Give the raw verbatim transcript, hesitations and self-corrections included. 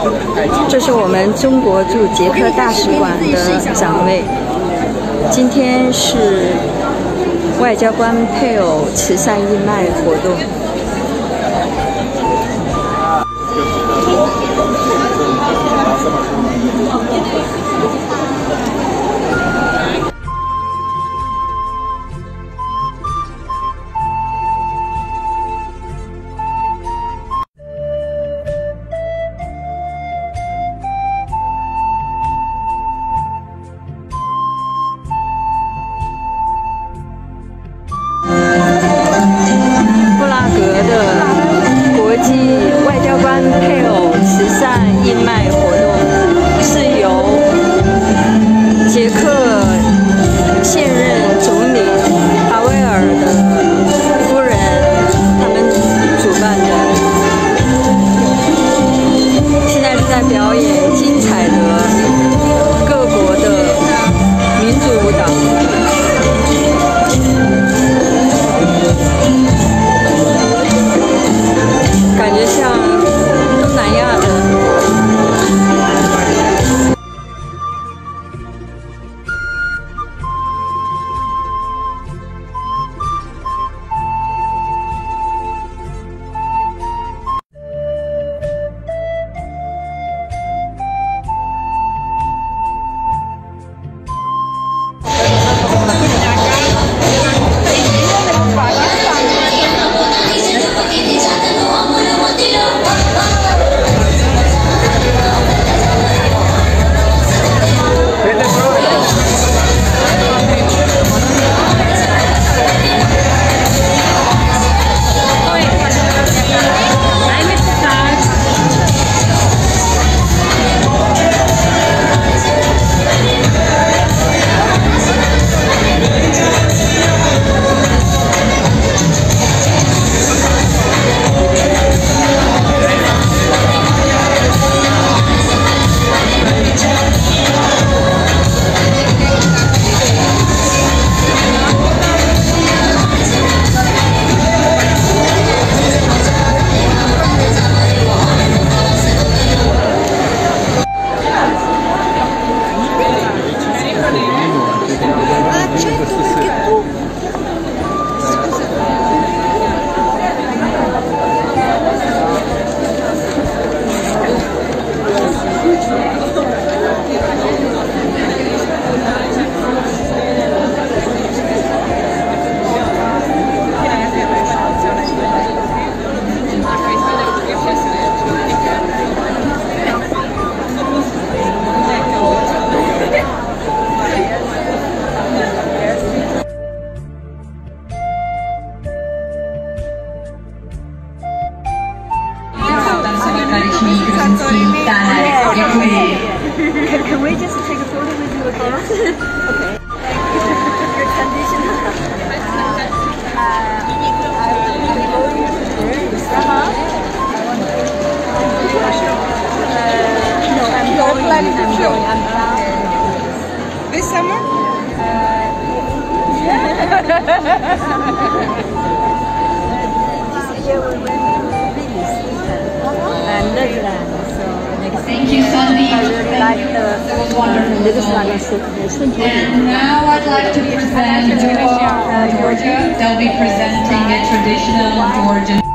这是我们中国驻捷克大使馆的展位。今天是外交官配偶慈善义卖活动。配偶慈善义卖活动是由捷克现任总理哈维尔的夫人他们主办的，现在是在表演精彩的各国的民族舞蹈。感觉像东南亚的。 Can, can we just take a photo with you again? Okay. Your condition. Uh, I will be going to Summer. Uh, no, I'm going. Planning I'm going. I'm planning. This summer? Uh, yeah. This year we will be in Sweden and Netherlands. Thank you, Sandy. I really like the That was wonderful. And now I'd like to present uh, Georgia. They'll be presenting a traditional Georgian